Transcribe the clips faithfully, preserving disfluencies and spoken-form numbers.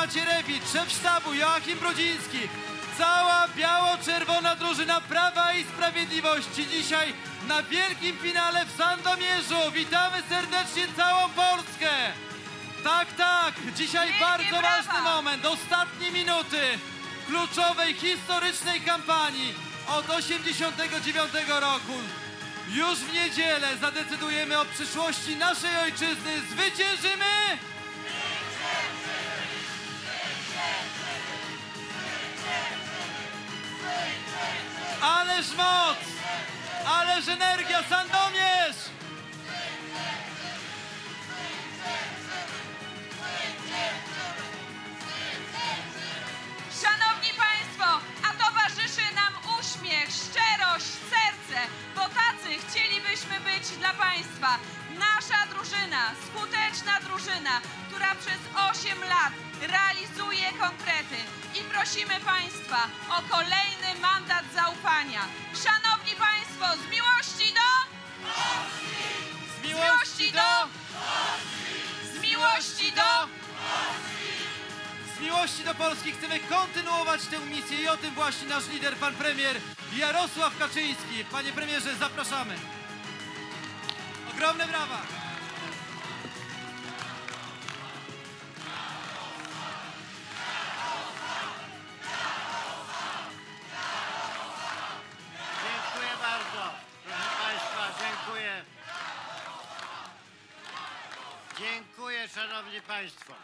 Macierewicz, szef sztabu Joachim Brudziński, cała biało-czerwona drużyna Prawa i Sprawiedliwości dzisiaj na wielkim finale w Sandomierzu. Witamy serdecznie całą Polskę. Tak, tak, dzisiaj Wielkie bardzo brawa. ważny moment, ostatnie minuty kluczowej, historycznej kampanii od osiemdziesiątego dziewiątego roku. Już w niedzielę zadecydujemy o przyszłości naszej ojczyzny. Zwyciężymy! Ależ moc! Ależ energia! Sandomierz! Szanowni Państwo, a towarzyszy nam uśmiech, szczerość, serce, bo tacy chcielibyśmy być dla Państwa. Nasza drużyna, skuteczna drużyna, która przez osiem lat realizuje konkrety. I prosimy Państwa o kolejny mandat zaufania. Szanowni Państwo, z miłości do... Z miłości do... Z miłości do... Z miłości do Polski chcemy kontynuować tę misję i o tym właśnie nasz lider, pan premier Jarosław Kaczyński. Panie premierze, zapraszamy. Ogromne brawa. Dziękuję bardzo. Proszę Państwa, dziękuję. Dziękuję, Szanowni Państwo.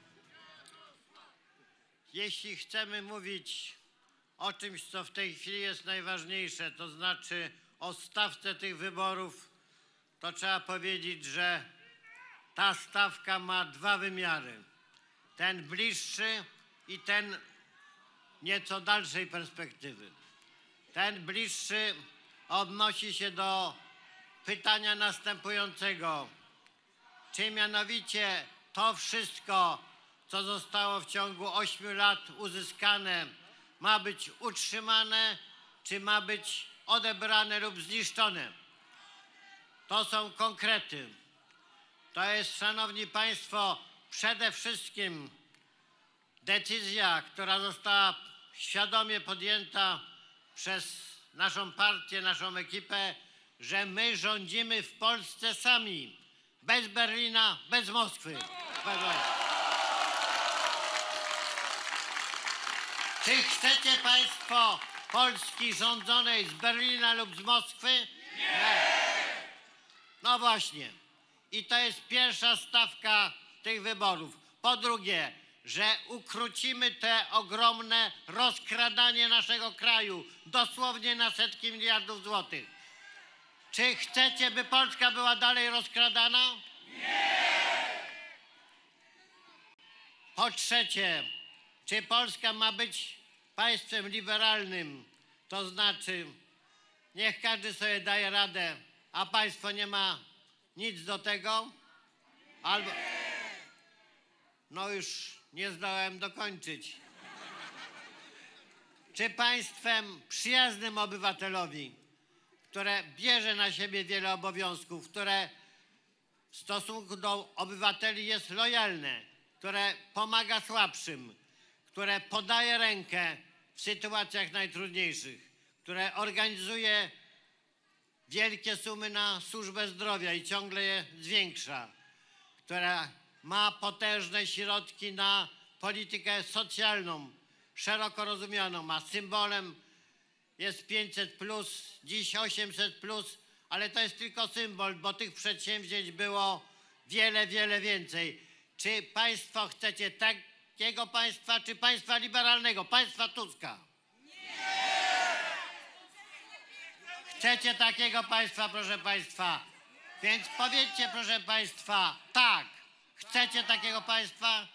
Jeśli chcemy mówić o czymś, co w tej chwili jest najważniejsze, to znaczy o stawce tych wyborów, to trzeba powiedzieć, że ta stawka ma dwa wymiary. Ten bliższy i ten nieco dalszej perspektywy. Ten bliższy odnosi się do pytania następującego. Czy mianowicie to wszystko, co zostało w ciągu ośmiu lat uzyskane, ma być utrzymane, czy ma być odebrane lub zniszczone? To są konkrety. To jest, Szanowni Państwo, przede wszystkim decyzja, która została świadomie podjęta przez naszą partię, naszą ekipę, że my rządzimy w Polsce sami, bez Berlina, bez Moskwy. Czy chcecie Państwo Polski rządzonej z Berlina lub z Moskwy? Nie. No właśnie. I to jest pierwsza stawka tych wyborów. Po drugie, że ukrócimy te ogromne rozkradanie naszego kraju, dosłownie na setki miliardów złotych. Czy chcecie, by Polska była dalej rozkradana? Nie! Po trzecie, czy Polska ma być państwem liberalnym, to znaczy niech każdy sobie daje radę, a państwo nie ma nic do tego? Albo... No już nie zdałem dokończyć. Czy państwem przyjaznym obywatelowi, które bierze na siebie wiele obowiązków, które w stosunku do obywateli jest lojalne, które pomaga słabszym, które podaje rękę w sytuacjach najtrudniejszych, które organizuje wielkie sumy na służbę zdrowia i ciągle je zwiększa, która ma potężne środki na politykę socjalną, szeroko rozumianą, a symbolem jest pięćset plus, dziś osiemset plus, ale to jest tylko symbol, bo tych przedsięwzięć było wiele, wiele więcej. Czy Państwo chcecie takiego państwa, czy państwa liberalnego, państwa Tuska? Nie! Chcecie takiego państwa, proszę Państwa? Więc powiedzcie, proszę Państwa, tak. Chcecie takiego państwa?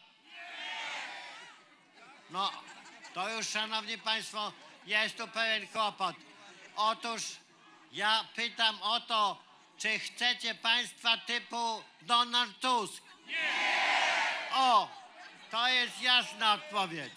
No, to już, Szanowni Państwo, jest tu pewien kłopot. Otóż ja pytam o to, czy chcecie państwa typu Donald Tusk? Nie! O, to jest jasna odpowiedź.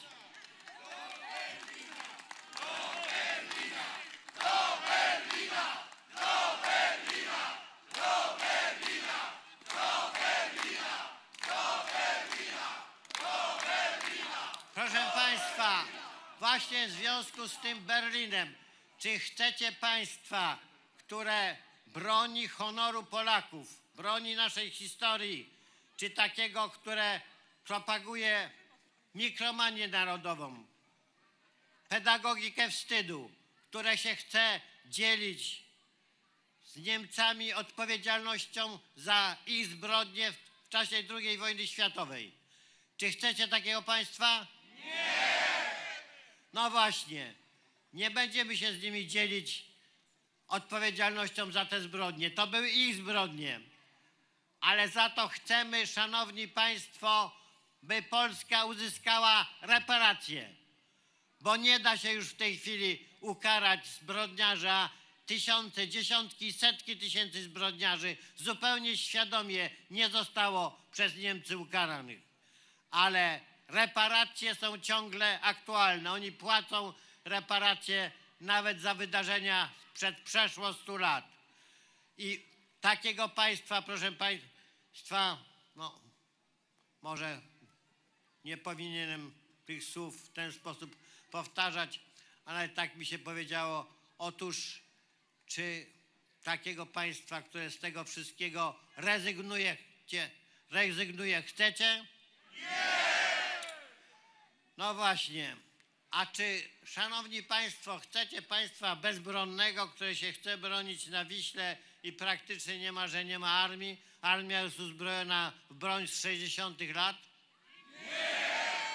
właśnie w związku z tym Berlinem, czy chcecie państwa, które broni honoru Polaków, broni naszej historii, czy takiego, które propaguje mikromanię narodową, pedagogikę wstydu, które się chce dzielić z Niemcami odpowiedzialnością za ich zbrodnie w czasie drugiej wojny światowej? Czy chcecie takiego państwa? Nie! No właśnie, nie będziemy się z nimi dzielić odpowiedzialnością za te zbrodnie. To były ich zbrodnie. Ale za to chcemy, szanowni państwo, by Polska uzyskała reparacje. Bo nie da się już w tej chwili ukarać zbrodniarza. Tysiące, dziesiątki, setki tysięcy zbrodniarzy zupełnie świadomie nie zostało przez Niemcy ukaranych. Ale reparacje są ciągle aktualne. Oni płacą reparacje nawet za wydarzenia sprzed przeszło stu lat. I takiego państwa, proszę państwa, no może nie powinienem tych słów w ten sposób powtarzać, ale tak mi się powiedziało. Otóż czy takiego państwa, które z tego wszystkiego rezygnuje, rezygnuje chcecie? Nie! No właśnie. A czy, szanowni państwo, chcecie państwa bezbronnego, które się chce bronić na Wiśle i praktycznie nie ma, że nie ma armii? Armia jest uzbrojona w broń z sześćdziesiątych lat? Nie!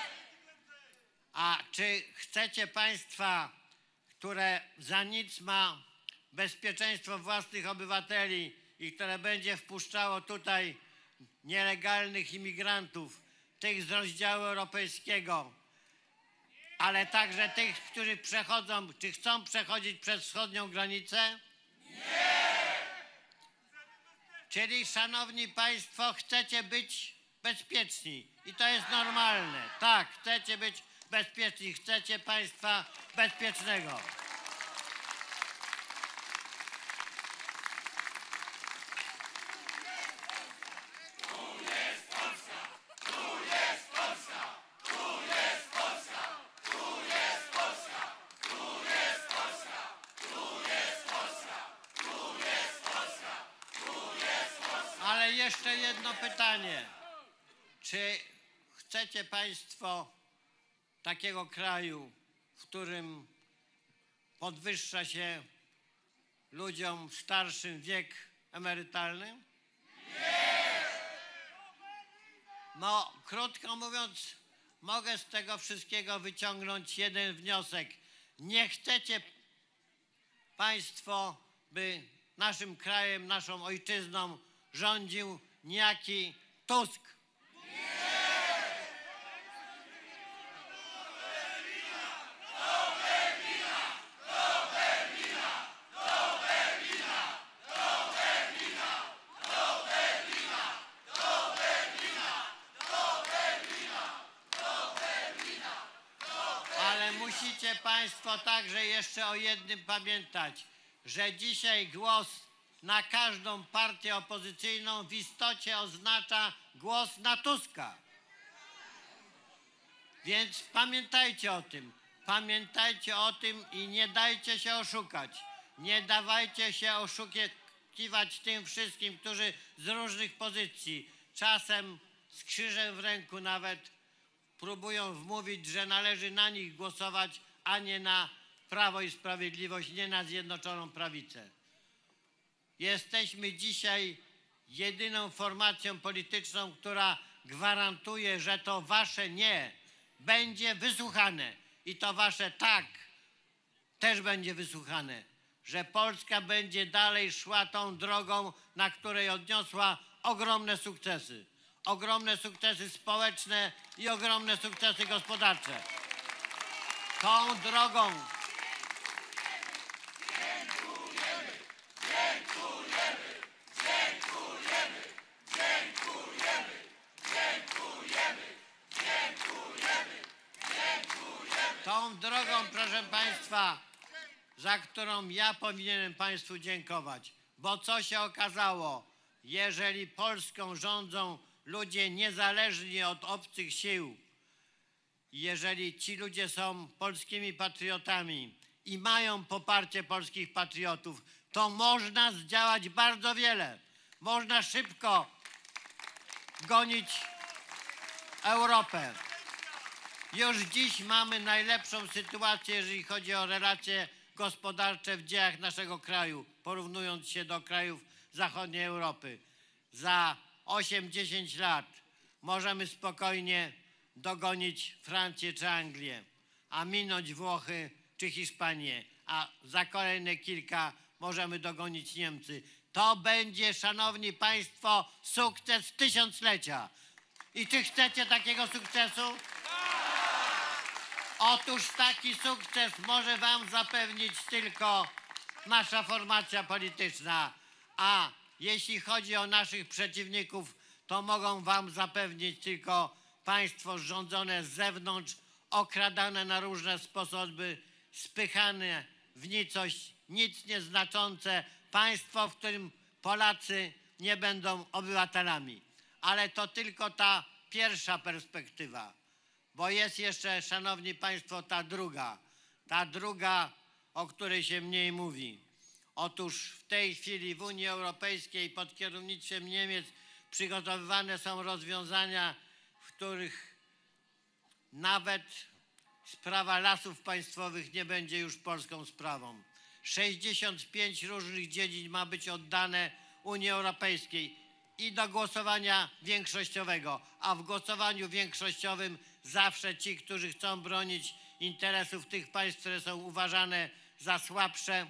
A czy chcecie państwa, które za nic ma bezpieczeństwo własnych obywateli i które będzie wpuszczało tutaj nielegalnych imigrantów, tych z rozdziału europejskiego, ale także tych, którzy przechodzą, czy chcą przechodzić przez wschodnią granicę? Nie! Czyli, szanowni państwo, chcecie być bezpieczni i to jest normalne. Tak, chcecie być bezpieczni, chcecie państwa bezpiecznego. Ale jeszcze jedno pytanie. Czy chcecie państwo takiego kraju, w którym podwyższa się ludziom starszym wiek emerytalny? Nie! No, krótko mówiąc, mogę z tego wszystkiego wyciągnąć jeden wniosek. Nie chcecie państwo, by naszym krajem, naszą ojczyzną rządził niejaki Tusk. Ale musicie państwo także jeszcze o jednym pamiętać, że dzisiaj głos na każdą partię opozycyjną w istocie oznacza głos na Tuska. Więc pamiętajcie o tym. Pamiętajcie o tym i nie dajcie się oszukać. Nie dawajcie się oszukiwać tym wszystkim, którzy z różnych pozycji, czasem z krzyżem w ręku nawet, próbują wmówić, że należy na nich głosować, a nie na Prawo i Sprawiedliwość, nie na Zjednoczoną Prawicę. Jesteśmy dzisiaj jedyną formacją polityczną, która gwarantuje, że to wasze nie będzie wysłuchane i to wasze tak też będzie wysłuchane, że Polska będzie dalej szła tą drogą, na której odniosła ogromne sukcesy. Ogromne sukcesy społeczne i ogromne sukcesy gospodarcze. Tą drogą Tą drogą, proszę państwa, za którą ja powinienem państwu dziękować. Bo co się okazało? Jeżeli Polską rządzą ludzie niezależni od obcych sił, jeżeli ci ludzie są polskimi patriotami i mają poparcie polskich patriotów, to można zdziałać bardzo wiele. Można szybko gonić Europę. Już dziś mamy najlepszą sytuację, jeżeli chodzi o relacje gospodarcze w dziejach naszego kraju, porównując się do krajów zachodniej Europy. Za osiem dziesięć lat możemy spokojnie dogonić Francję czy Anglię, a minąć Włochy czy Hiszpanię, a za kolejne kilka możemy dogonić Niemcy. To będzie, szanowni państwo, sukces tysiąclecia. I czy chcecie takiego sukcesu? Otóż taki sukces może wam zapewnić tylko nasza formacja polityczna, a jeśli chodzi o naszych przeciwników, to mogą wam zapewnić tylko państwo rządzone z zewnątrz, okradane na różne sposoby, spychane w nicość, nic nieznaczące, państwo, w którym Polacy nie będą obywatelami. Ale to tylko ta pierwsza perspektywa, bo jest jeszcze, szanowni państwo, ta druga, ta druga, o której się mniej mówi. Otóż w tej chwili w Unii Europejskiej pod kierownictwem Niemiec przygotowywane są rozwiązania, w których nawet sprawa lasów państwowych nie będzie już polską sprawą. sześćdziesiąt pięć różnych dziedzin ma być oddane Unii Europejskiej i do głosowania większościowego, a w głosowaniu większościowym zawsze ci, którzy chcą bronić interesów tych państw, które są uważane za słabsze,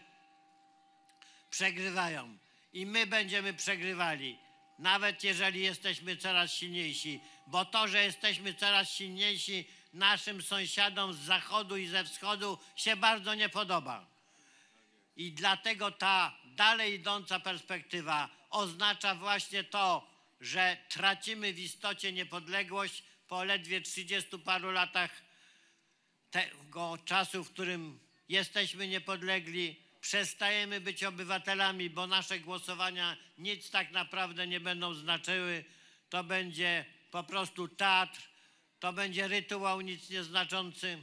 przegrywają. I my będziemy przegrywali, nawet jeżeli jesteśmy coraz silniejsi, bo to, że jesteśmy coraz silniejsi, naszym sąsiadom z zachodu i ze wschodu się bardzo nie podoba. I dlatego ta dalej idąca perspektywa oznacza właśnie to, że tracimy w istocie niepodległość po ledwie trzydziestu paru latach tego czasu, w którym jesteśmy niepodlegli. Przestajemy być obywatelami, bo nasze głosowania nic tak naprawdę nie będą znaczyły. To będzie po prostu teatr, to będzie rytuał nic nieznaczący,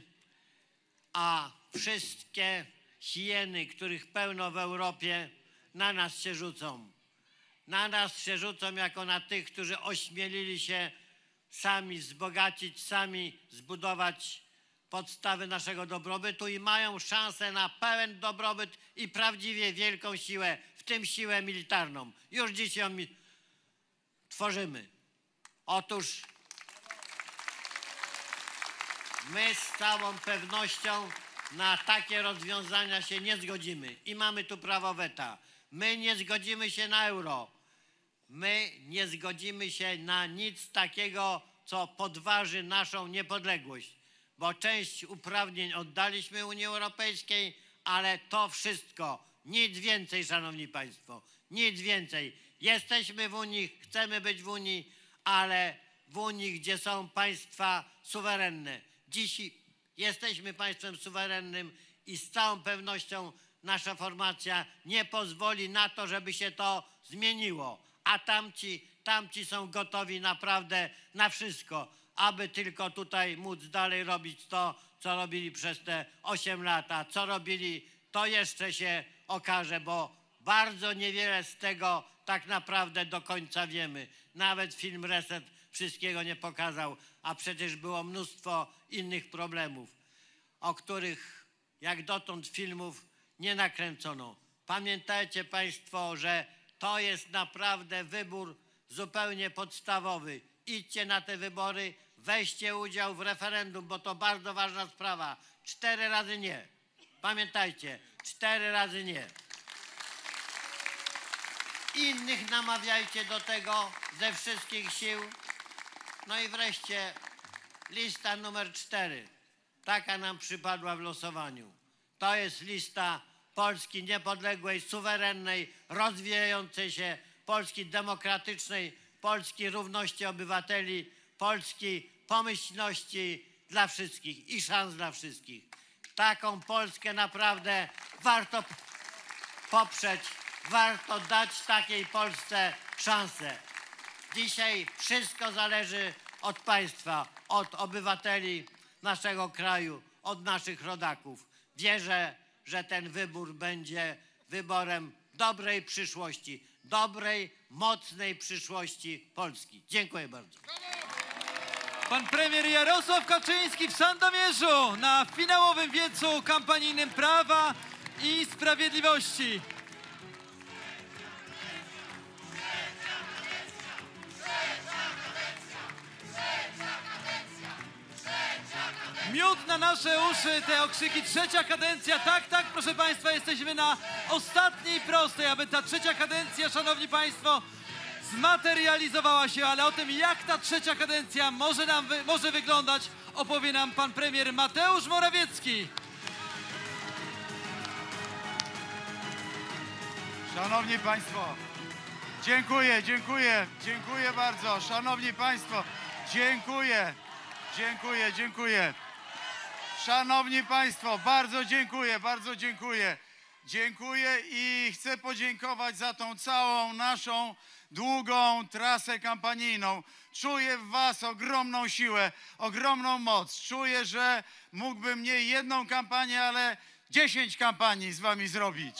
a wszystkie hieny, których pełno w Europie, na nas się rzucą. Na nas się rzucą jako na tych, którzy ośmielili się sami wzbogacić, sami zbudować podstawy naszego dobrobytu i mają szansę na pełen dobrobyt i prawdziwie wielką siłę, w tym siłę militarną. Już dziś ją tworzymy. Otóż my z całą pewnością na takie rozwiązania się nie zgodzimy i mamy tu prawo weta. My nie zgodzimy się na euro. My nie zgodzimy się na nic takiego, co podważy naszą niepodległość, bo część uprawnień oddaliśmy Unii Europejskiej, ale to wszystko, nic więcej, szanowni państwo, nic więcej. Jesteśmy w Unii, chcemy być w Unii, ale w Unii, gdzie są państwa suwerenne. Dziś jesteśmy państwem suwerennym i z całą pewnością nasza formacja nie pozwoli na to, żeby się to zmieniło. A tamci, tamci są gotowi naprawdę na wszystko, aby tylko tutaj móc dalej robić to, co robili przez te osiem lat. A co robili, to jeszcze się okaże, bo bardzo niewiele z tego tak naprawdę do końca wiemy. Nawet film Reset wszystkiego nie pokazał, a przecież było mnóstwo innych problemów, o których jak dotąd filmów nie nakręcono. Pamiętajcie państwo, że to jest naprawdę wybór zupełnie podstawowy. Idźcie na te wybory, weźcie udział w referendum, bo to bardzo ważna sprawa. Cztery razy nie. Pamiętajcie, cztery razy nie. Innych namawiajcie do tego ze wszystkich sił. No i wreszcie lista numer cztery. Taka nam przypadła w losowaniu. To jest lista Polski niepodległej, suwerennej, rozwijającej się, Polski demokratycznej, Polski równości obywateli, Polski pomyślności dla wszystkich i szans dla wszystkich. Taką Polskę naprawdę warto poprzeć, warto dać takiej Polsce szansę. Dzisiaj wszystko zależy od państwa, od obywateli. naszego kraju, od naszych rodaków. Wierzę, że ten wybór będzie wyborem dobrej przyszłości, dobrej, mocnej przyszłości Polski. Dziękuję bardzo. Pan premier Jarosław Kaczyński w Sandomierzu na finałowym wiecu kampanijnym Prawa i Sprawiedliwości. Miód na nasze uszy, te okrzyki, trzecia kadencja, tak, tak, proszę Państwa, jesteśmy na ostatniej prostej, aby ta trzecia kadencja, Szanowni Państwo, zmaterializowała się, ale o tym, jak ta trzecia kadencja może, nam wy, może wyglądać, opowie nam pan premier Mateusz Morawiecki. Szanowni Państwo, dziękuję, dziękuję, dziękuję bardzo. Szanowni Państwo, dziękuję, dziękuję, dziękuję. Szanowni Państwo, bardzo dziękuję, bardzo dziękuję. Dziękuję i chcę podziękować za tą całą naszą długą trasę kampanijną. Czuję w Was ogromną siłę, ogromną moc. Czuję, że mógłbym nie jedną kampanię, ale dziesięć kampanii z Wami zrobić.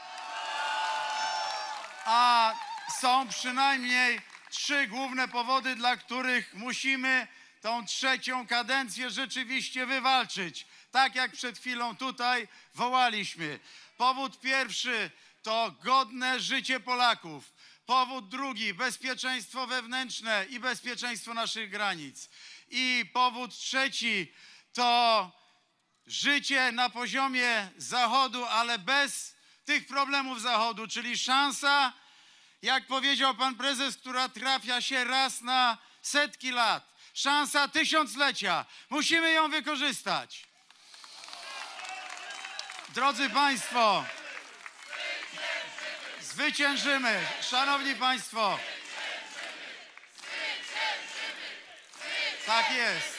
A są przynajmniej trzy główne powody, dla których musimy tą trzecią kadencję rzeczywiście wywalczyć. Tak jak przed chwilą tutaj wołaliśmy. Powód pierwszy to godne życie Polaków. Powód drugi, bezpieczeństwo wewnętrzne i bezpieczeństwo naszych granic. I powód trzeci to życie na poziomie Zachodu, ale bez tych problemów Zachodu, czyli szansa, jak powiedział pan prezes, która trafia się raz na setki lat. Szansa tysiąclecia. Musimy ją wykorzystać. Drodzy Państwo, zwyciężymy. Szanowni Państwo, tak jest.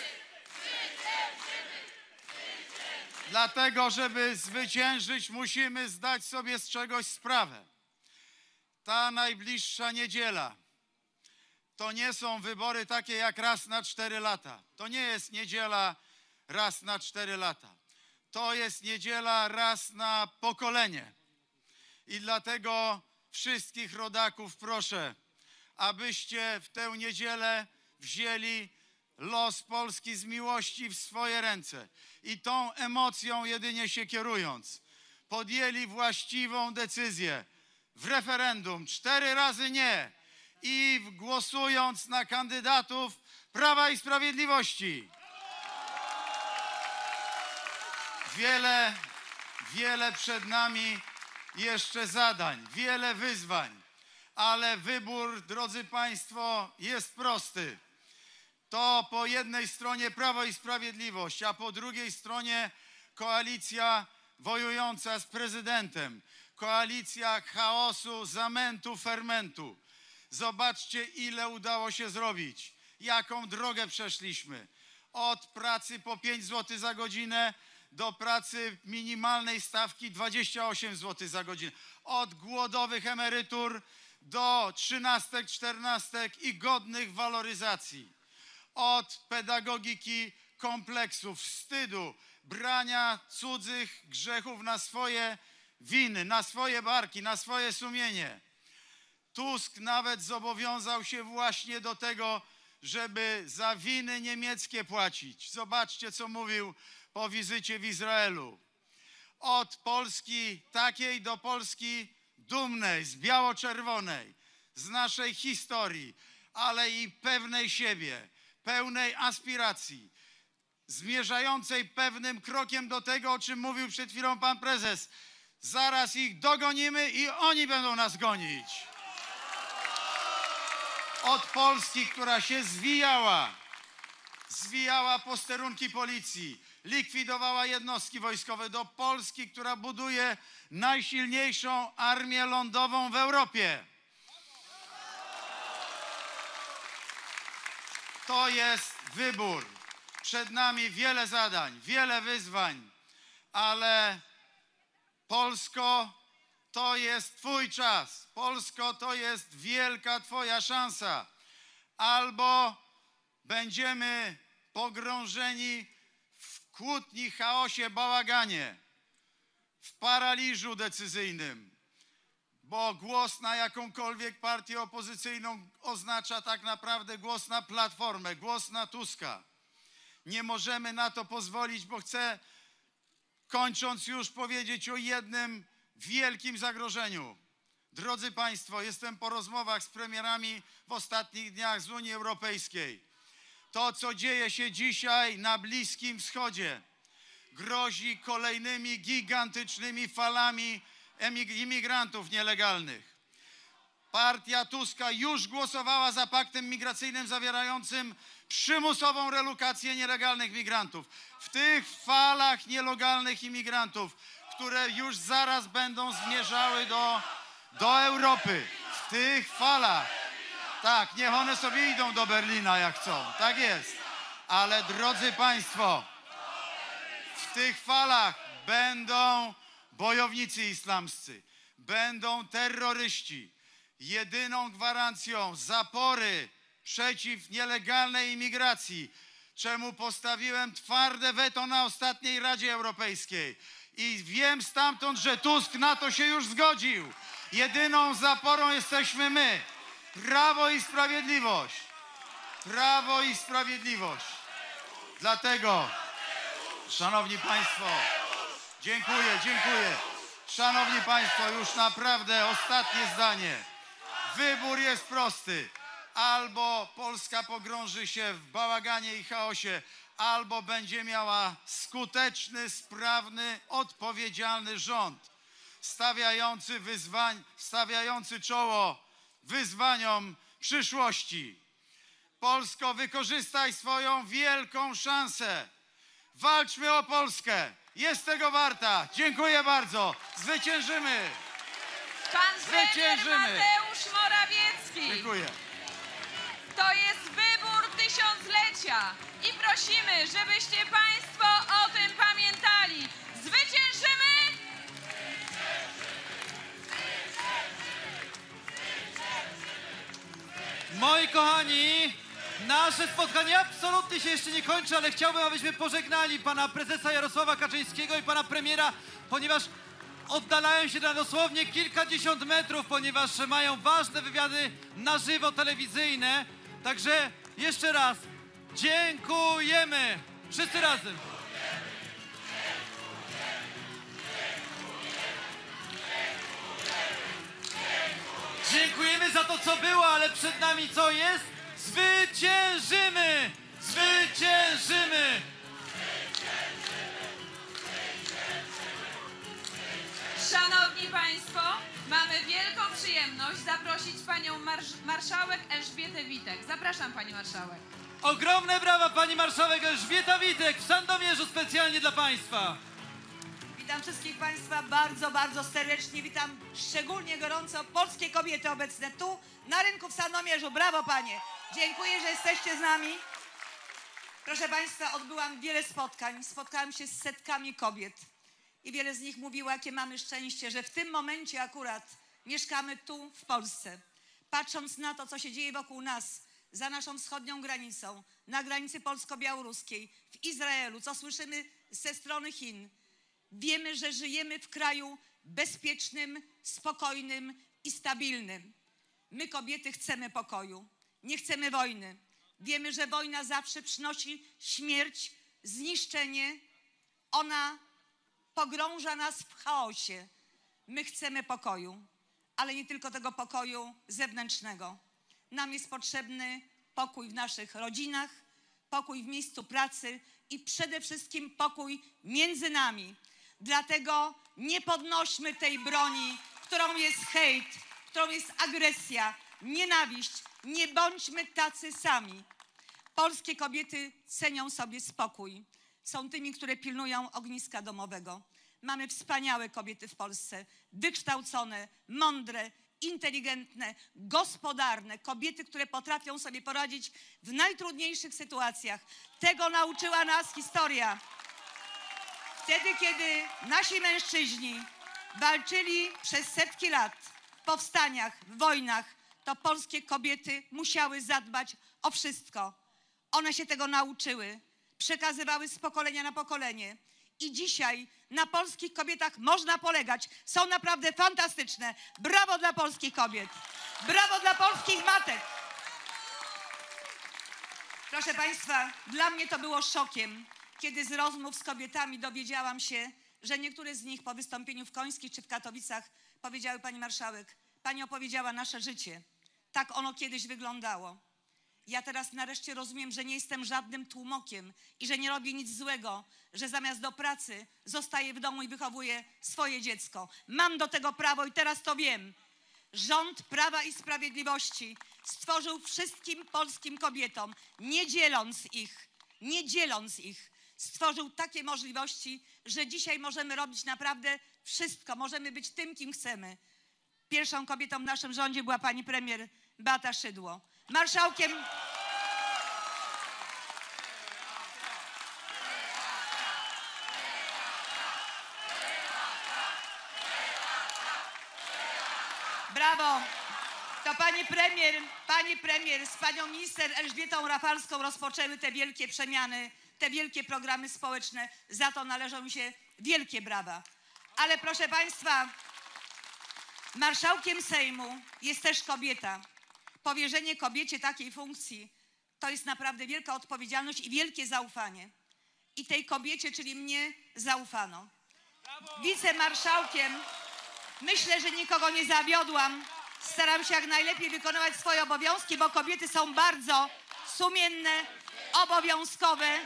Dlatego, żeby zwyciężyć, musimy zdać sobie z czegoś sprawę. Ta najbliższa niedziela to nie są wybory takie jak raz na cztery lata. To nie jest niedziela raz na cztery lata. To jest niedziela raz na pokolenie. I dlatego wszystkich rodaków proszę, abyście w tę niedzielę wzięli los Polski z miłości w swoje ręce i tą emocją jedynie się kierując, podjęli właściwą decyzję w referendum, cztery razy nie i głosując na kandydatów Prawa i Sprawiedliwości. Wiele, wiele przed nami jeszcze zadań, wiele wyzwań, ale wybór, drodzy Państwo, jest prosty. To po jednej stronie Prawo i Sprawiedliwość, a po drugiej stronie koalicja wojująca z prezydentem. Koalicja chaosu, zamętu, fermentu. Zobaczcie, ile udało się zrobić. Jaką drogę przeszliśmy. Od pracy po pięć złotych za godzinę do pracy minimalnej stawki dwadzieścia osiem złotych za godzinę. Od głodowych emerytur do trzynastek, czternastek i godnych waloryzacji. Od pedagogiki kompleksów, wstydu, brania cudzych grzechów na swoje winy, na swoje barki, na swoje sumienie. Tusk nawet zobowiązał się właśnie do tego, żeby za winy niemieckie płacić. Zobaczcie, co mówił po wizycie w Izraelu. Od Polski takiej do Polski dumnej, z biało-czerwonej, z naszej historii, ale i pewnej siebie, pełnej aspiracji, zmierzającej pewnym krokiem do tego, o czym mówił przed chwilą pan prezes. Zaraz ich dogonimy i oni będą nas gonić. Od Polski, która się zwijała, zwijała posterunki policji, likwidowała jednostki wojskowe, do Polski, która buduje najsilniejszą armię lądową w Europie. To jest wybór. Przed nami wiele zadań, wiele wyzwań, ale Polsko, to jest Twój czas. Polsko, to jest wielka Twoja szansa. Albo będziemy pogrążeni w kłótni, chaosie, bałaganie, w paraliżu decyzyjnym, bo głos na jakąkolwiek partię opozycyjną oznacza tak naprawdę głos na Platformę, głos na Tuska. Nie możemy na to pozwolić, bo chcę, kończąc już, powiedzieć o jednym wielkim zagrożeniu. Drodzy Państwo, jestem po rozmowach z premierami w ostatnich dniach z Unii Europejskiej. To, co dzieje się dzisiaj na Bliskim Wschodzie, grozi kolejnymi gigantycznymi falami imigrantów nielegalnych. Partia Tuska już głosowała za paktem migracyjnym zawierającym przymusową relokację nielegalnych migrantów. W tych falach nielegalnych imigrantów, które już zaraz będą zmierzały do, do Europy, w tych falach, tak, niech one sobie idą do Berlina jak chcą, tak jest. Ale drodzy Państwo, w tych falach będą bojownicy islamscy, będą terroryści. Jedyną gwarancją zapory przeciw nielegalnej imigracji, czemu postawiłem twarde weto na ostatniej Radzie Europejskiej i wiem stamtąd, że Tusk na to się już zgodził. Jedyną zaporą jesteśmy my. Prawo i Sprawiedliwość. Prawo i Sprawiedliwość. Dlatego, szanowni Państwo, dziękuję, dziękuję. Szanowni Państwo, już naprawdę ostatnie zdanie. Wybór jest prosty. Albo Polska pogrąży się w bałaganie i chaosie, albo będzie miała skuteczny, sprawny, odpowiedzialny rząd, stawiający, wyzwań, stawiający czoło wyzwaniom przyszłości. Polsko, wykorzystaj swoją wielką szansę. Walczmy o Polskę. Jest tego warta. Dziękuję bardzo. Zwyciężymy. Pan premier Zwyciężymy. Mateusz Morawiecki. Dziękuję. To jest wybór tysiąclecia i prosimy, żebyście Państwo o tym pamiętali. Zwyciężymy! Moi kochani, nasze spotkanie absolutnie się jeszcze nie kończy, ale chciałbym, abyśmy pożegnali pana prezesa Jarosława Kaczyńskiego i pana premiera, ponieważ oddalają się na dosłownie kilkadziesiąt metrów, ponieważ mają ważne wywiady na żywo telewizyjne. Także jeszcze raz dziękujemy. Wszyscy razem. Dziękujemy za to, co było, ale przed nami co jest? Zwyciężymy! Zwyciężymy! Szanowni Państwo, mamy wielką przyjemność zaprosić Panią marsz Marszałek Elżbietę Witek. Zapraszam Pani Marszałek. Ogromne brawa Pani Marszałek Elżbieta Witek w Sandomierzu specjalnie dla Państwa. Witam wszystkich Państwa bardzo, bardzo serdecznie. Witam szczególnie gorąco polskie kobiety obecne tu na rynku w Sandomierzu. Brawo Panie. Dziękuję, że jesteście z nami. Proszę Państwa, odbyłam wiele spotkań. Spotkałam się z setkami kobiet. I wiele z nich mówiło, jakie mamy szczęście, że w tym momencie akurat mieszkamy tu w Polsce. Patrząc na to, co się dzieje wokół nas, za naszą wschodnią granicą, na granicy polsko-białoruskiej, w Izraelu, co słyszymy ze strony Chin, wiemy, że żyjemy w kraju bezpiecznym, spokojnym i stabilnym. My, kobiety, chcemy pokoju. Nie chcemy wojny. Wiemy, że wojna zawsze przynosi śmierć, zniszczenie. Ona pogrąża nas w chaosie. My chcemy pokoju, ale nie tylko tego pokoju zewnętrznego. Nam jest potrzebny pokój w naszych rodzinach, pokój w miejscu pracy i przede wszystkim pokój między nami. Dlatego nie podnośmy tej broni, którą jest hejt, którą jest agresja, nienawiść. Nie bądźmy tacy sami. Polskie kobiety cenią sobie spokój. Są tymi, które pilnują ogniska domowego. Mamy wspaniałe kobiety w Polsce, wykształcone, mądre, inteligentne, gospodarne. Kobiety, które potrafią sobie poradzić w najtrudniejszych sytuacjach. Tego nauczyła nas historia. Wtedy, kiedy nasi mężczyźni walczyli przez setki lat w powstaniach, w wojnach, to polskie kobiety musiały zadbać o wszystko. One się tego nauczyły. przekazywały z pokolenia na pokolenie. I dzisiaj na polskich kobietach można polegać. Są naprawdę fantastyczne. Brawo dla polskich kobiet. Brawo dla polskich matek. Proszę Państwa, dla mnie to było szokiem, kiedy z rozmów z kobietami dowiedziałam się, że niektóre z nich po wystąpieniu w Końskich czy w Katowicach powiedziały: pani marszałek, pani opowiedziała nasze życie. Tak ono kiedyś wyglądało. Ja teraz nareszcie rozumiem, że nie jestem żadnym tłumokiem i że nie robię nic złego, że zamiast do pracy zostaję w domu i wychowuję swoje dziecko. Mam do tego prawo i teraz to wiem. Rząd Prawa i Sprawiedliwości stworzył wszystkim polskim kobietom, nie dzieląc ich, nie dzieląc ich, stworzył takie możliwości, że dzisiaj możemy robić naprawdę wszystko, możemy być tym, kim chcemy. Pierwszą kobietą w naszym rządzie była pani premier Beata Szydło. Marszałkiem... Brawo! To pani premier, pani premier z panią minister Elżbietą Rafalską rozpoczęły te wielkie przemiany, te wielkie programy społeczne. Za to należą mi się wielkie brawa. Ale proszę Państwa, marszałkiem Sejmu jest też kobieta. Powierzenie kobiecie takiej funkcji to jest naprawdę wielka odpowiedzialność i wielkie zaufanie. I tej kobiecie, czyli mnie, zaufano. Wicemarszałkiem, myślę, że nikogo nie zawiodłam. Staram się jak najlepiej wykonywać swoje obowiązki, bo kobiety są bardzo sumienne, obowiązkowe.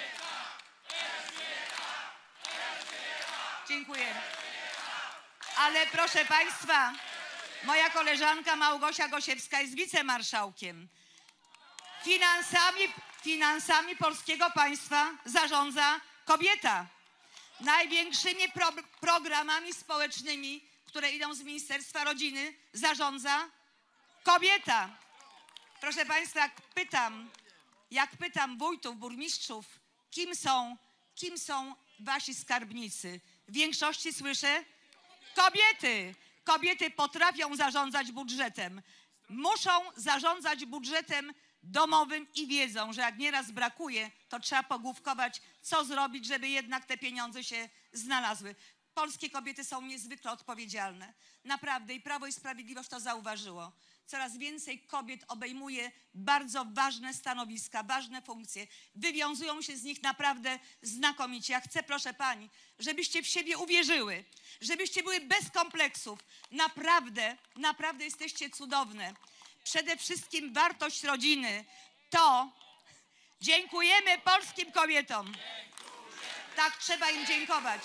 Dziękuję. Ale proszę Państwa, moja koleżanka Małgosia Gosiewska jest wicemarszałkiem. Finansami, finansami polskiego państwa zarządza kobieta. Największymi pro, programami społecznymi, które idą z Ministerstwa Rodziny, zarządza kobieta. Proszę Państwa, jak pytam, jak pytam wójtów, burmistrzów, kim są, kim są wasi skarbnicy, w większości słyszę: kobiety. Kobiety potrafią zarządzać budżetem. Muszą zarządzać budżetem domowym i wiedzą, że jak nieraz brakuje, to trzeba pogłówkować, co zrobić, żeby jednak te pieniądze się znalazły. Polskie kobiety są niezwykle odpowiedzialne. Naprawdę i Prawo i Sprawiedliwość to zauważyło. Coraz więcej kobiet obejmuje bardzo ważne stanowiska, ważne funkcje. Wywiązują się z nich naprawdę znakomicie. Ja chcę, proszę pani, żebyście w siebie uwierzyły, żebyście były bez kompleksów. Naprawdę, naprawdę jesteście cudowne. Przede wszystkim wartość rodziny to dziękujemy polskim kobietom. Tak, trzeba im dziękować.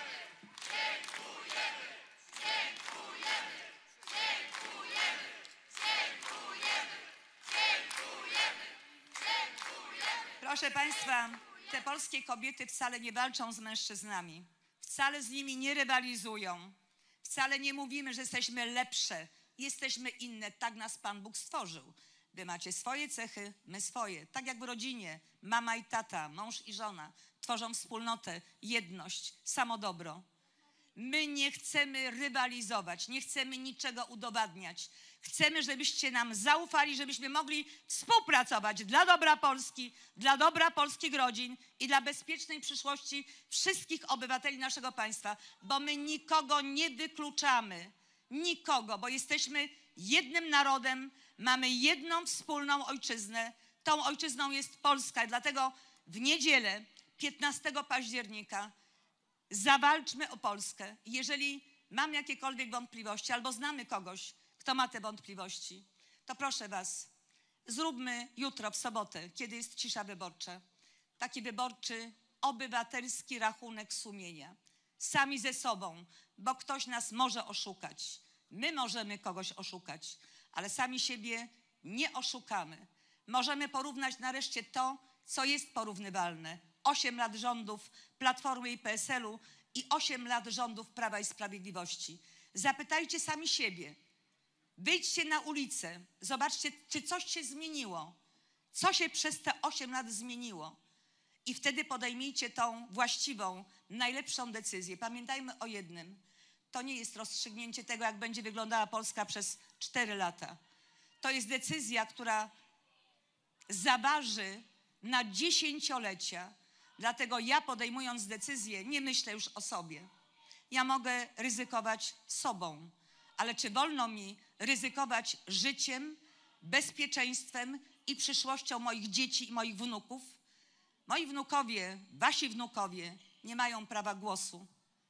Proszę Państwa, te polskie kobiety wcale nie walczą z mężczyznami. Wcale z nimi nie rywalizują. Wcale nie mówimy, że jesteśmy lepsze. Jesteśmy inne. Tak nas Pan Bóg stworzył. Wy macie swoje cechy, my swoje. Tak jak w rodzinie. Mama i tata, mąż i żona tworzą wspólnotę, jedność, samodobro. My nie chcemy rywalizować, nie chcemy niczego udowadniać. Chcemy, żebyście nam zaufali, żebyśmy mogli współpracować dla dobra Polski, dla dobra polskich rodzin i dla bezpiecznej przyszłości wszystkich obywateli naszego państwa, bo my nikogo nie wykluczamy. Nikogo, bo jesteśmy jednym narodem, mamy jedną wspólną ojczyznę. Tą ojczyzną jest Polska i dlatego w niedzielę, piętnastego października, zawalczmy o Polskę. Jeżeli mam jakiekolwiek wątpliwości albo znamy kogoś, kto ma te wątpliwości, to proszę was, zróbmy jutro, w sobotę, kiedy jest cisza wyborcza, taki wyborczy, obywatelski rachunek sumienia. Sami ze sobą, bo ktoś nas może oszukać. My możemy kogoś oszukać, ale sami siebie nie oszukamy. Możemy porównać nareszcie to, co jest porównywalne. Osiem lat rządów Platformy i P S L-u i osiem lat rządów Prawa i Sprawiedliwości. Zapytajcie sami siebie. Wyjdźcie na ulicę, zobaczcie, czy coś się zmieniło. Co się przez te osiem lat zmieniło? I wtedy podejmijcie tą właściwą, najlepszą decyzję. Pamiętajmy o jednym. To nie jest rozstrzygnięcie tego, jak będzie wyglądała Polska przez cztery lata. To jest decyzja, która zaważy na dziesięciolecia. Dlatego ja, podejmując decyzję, nie myślę już o sobie. Ja mogę ryzykować sobą, ale czy wolno mi ryzykować życiem, bezpieczeństwem i przyszłością moich dzieci i moich wnuków? Moi wnukowie, wasi wnukowie nie mają prawa głosu.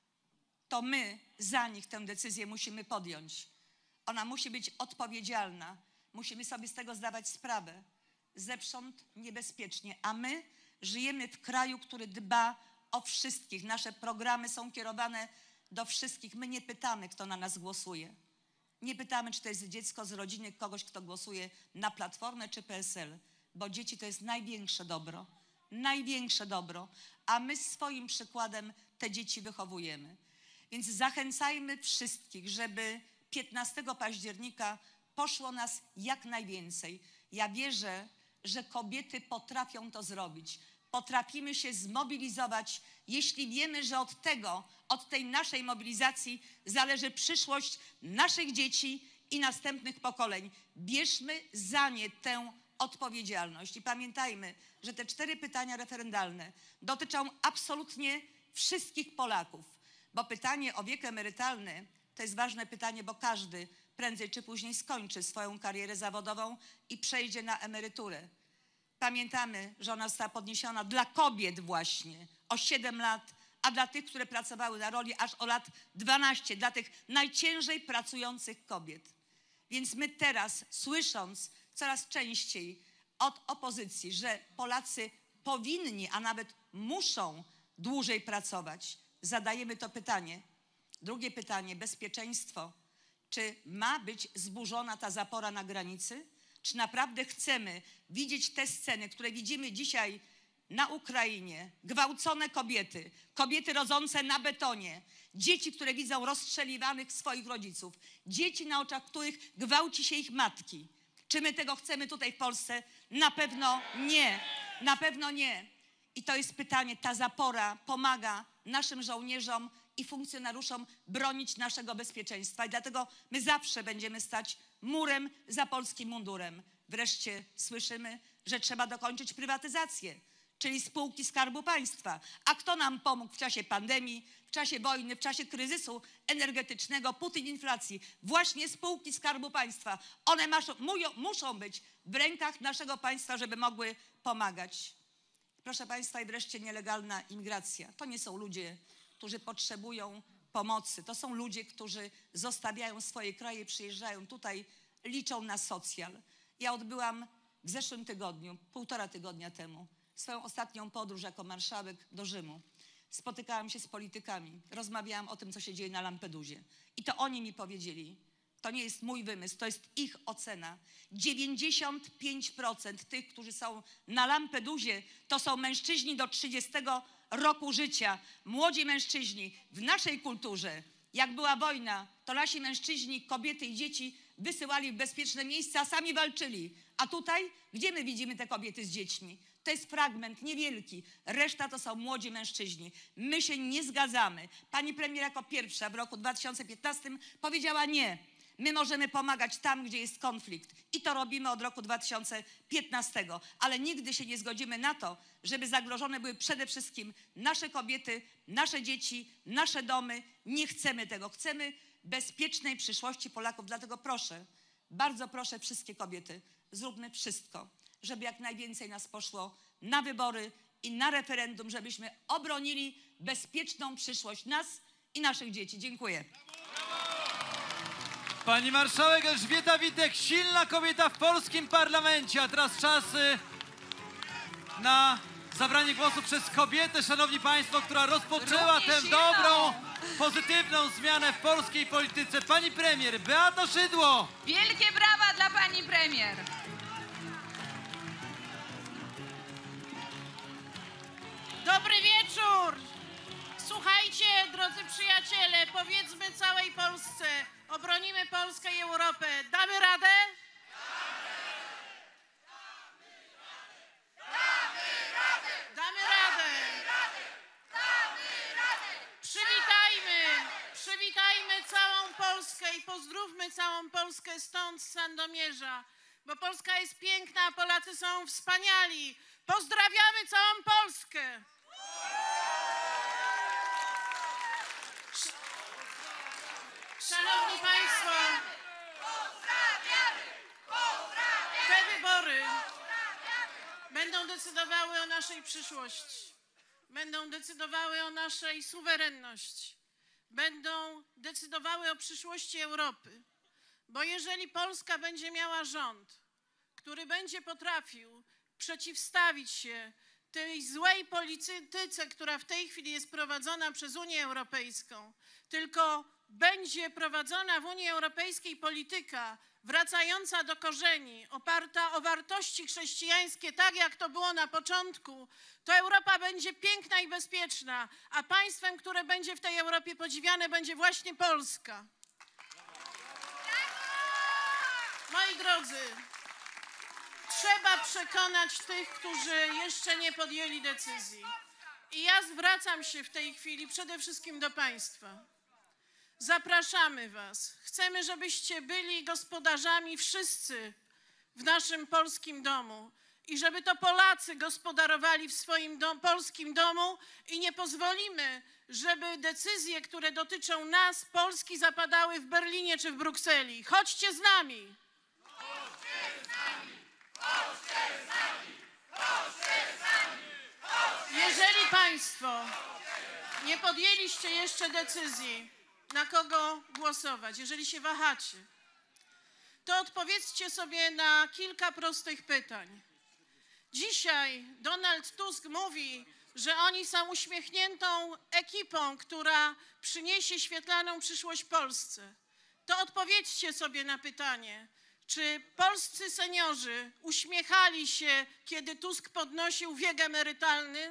To my za nich tę decyzję musimy podjąć. Ona musi być odpowiedzialna. Musimy sobie z tego zdawać sprawę. Zewsząd niebezpiecznie, a my żyjemy w kraju, który dba o wszystkich. Nasze programy są kierowane do wszystkich. My nie pytamy, kto na nas głosuje. Nie pytamy, czy to jest dziecko z rodziny kogoś, kto głosuje na Platformę czy P S L, bo dzieci to jest największe dobro. Największe dobro, a my swoim przykładem te dzieci wychowujemy. Więc zachęcajmy wszystkich, żeby piętnastego października poszło nas jak najwięcej. Ja wierzę, że kobiety potrafią to zrobić. Potrafimy się zmobilizować, jeśli wiemy, że od tego, od tej naszej mobilizacji zależy przyszłość naszych dzieci i następnych pokoleń. Bierzmy za nie tę odpowiedzialność i pamiętajmy, że te cztery pytania referendalne dotyczą absolutnie wszystkich Polaków, bo pytanie o wiek emerytalny to jest ważne pytanie, bo każdy prędzej czy później skończy swoją karierę zawodową i przejdzie na emeryturę. Pamiętamy, że ona została podniesiona dla kobiet właśnie o siedem lat, a dla tych, które pracowały na roli aż o lat dwanaście, dla tych najciężej pracujących kobiet. Więc my teraz, słysząc coraz częściej od opozycji, że Polacy powinni, a nawet muszą dłużej pracować, zadajemy to pytanie. Drugie pytanie, bezpieczeństwo. Czy ma być zburzona ta zapora na granicy? Czy naprawdę chcemy widzieć te sceny, które widzimy dzisiaj na Ukrainie? Gwałcone kobiety, kobiety rodzące na betonie, dzieci, które widzą rozstrzeliwanych swoich rodziców, dzieci, na oczach których gwałci się ich matki. Czy my tego chcemy tutaj w Polsce? Na pewno nie. Na pewno nie. I to jest pytanie, ta zapora pomaga naszym żołnierzom i funkcjonariuszom bronić naszego bezpieczeństwa. I dlatego my zawsze będziemy stać murem za polskim mundurem. Wreszcie słyszymy, że trzeba dokończyć prywatyzację, czyli spółki Skarbu Państwa. A kto nam pomógł w czasie pandemii, w czasie wojny, w czasie kryzysu energetycznego, Putin, inflacji? Właśnie spółki Skarbu Państwa. One maszą, mują, muszą być w rękach naszego państwa, żeby mogły pomagać. Proszę Państwa, i wreszcie nielegalna imigracja. To nie są ludzie, którzy potrzebują pomocy. To są ludzie, którzy zostawiają swoje kraje, przyjeżdżają tutaj, liczą na socjal. Ja odbyłam w zeszłym tygodniu, półtora tygodnia temu, swoją ostatnią podróż jako marszałek do Rzymu. Spotykałam się z politykami, rozmawiałam o tym, co się dzieje na Lampedusie. I to oni mi powiedzieli, to nie jest mój wymysł, to jest ich ocena. dziewięćdziesiąt pięć procent tych, którzy są na Lampedusie, to są mężczyźni do trzydziestego roku życia. Młodzi mężczyźni w naszej kulturze. Jak była wojna, to nasi mężczyźni, kobiety i dzieci wysyłali w bezpieczne miejsca, a sami walczyli. A tutaj, gdzie my widzimy te kobiety z dziećmi? To jest fragment niewielki. Reszta to są młodzi mężczyźni. My się nie zgadzamy. Pani premier jako pierwsza w roku dwa tysiące piętnastym powiedziała nie. My możemy pomagać tam, gdzie jest konflikt. I to robimy od roku dwa tysiące piętnastego. Ale nigdy się nie zgodzimy na to, żeby zagrożone były przede wszystkim nasze kobiety, nasze dzieci, nasze domy. Nie chcemy tego. Chcemy bezpiecznej przyszłości Polaków. Dlatego proszę, bardzo proszę wszystkie kobiety, zróbmy wszystko, żeby jak najwięcej nas poszło na wybory i na referendum, żebyśmy obronili bezpieczną przyszłość nas i naszych dzieci. Dziękuję. Pani marszałek Elżbieta Witek, silna kobieta w polskim parlamencie. A teraz czas y, na zabranie głosu przez kobietę, szanowni państwo, która rozpoczęła Równie tę silną. dobrą, pozytywną zmianę w polskiej polityce. Pani premier Beata Szydło. Wielkie brawa dla pani premier. Dobry wieczór! Słuchajcie, drodzy przyjaciele, powiedzmy całej Polsce, obronimy Polskę i Europę. Damy radę? Damy radę! Przywitajmy, przywitajmy całą Polskę i pozdrówmy całą Polskę stąd, z Sandomierza, bo Polska jest piękna, a Polacy są wspaniali. Pozdrawiamy całą Polskę! Szanowni Państwo, te wybory będą decydowały o naszej przyszłości, będą decydowały o naszej suwerenności, będą decydowały o przyszłości Europy, bo jeżeli Polska będzie miała rząd, który będzie potrafił przeciwstawić się tej złej polityce, która w tej chwili jest prowadzona przez Unię Europejską, tylko będzie prowadzona w Unii Europejskiej polityka wracająca do korzeni, oparta o wartości chrześcijańskie, tak jak to było na początku, to Europa będzie piękna i bezpieczna, a państwem, które będzie w tej Europie podziwiane, będzie właśnie Polska. Moi drodzy, trzeba przekonać tych, którzy jeszcze nie podjęli decyzji. I ja zwracam się w tej chwili przede wszystkim do państwa. Zapraszamy was. Chcemy, żebyście byli gospodarzami wszyscy w naszym polskim domu i żeby to Polacy gospodarowali w swoim dom, polskim domu i nie pozwolimy, żeby decyzje, które dotyczą nas, Polski, zapadały w Berlinie czy w Brukseli. Chodźcie z nami! Jeżeli państwo nie podjęliście jeszcze decyzji, na kogo głosować, jeżeli się wahacie, to odpowiedzcie sobie na kilka prostych pytań. Dzisiaj Donald Tusk mówi, że oni są uśmiechniętą ekipą, która przyniesie świetlaną przyszłość Polsce. To odpowiedzcie sobie na pytanie, czy polscy seniorzy uśmiechali się, kiedy Tusk podnosił wiek emerytalny?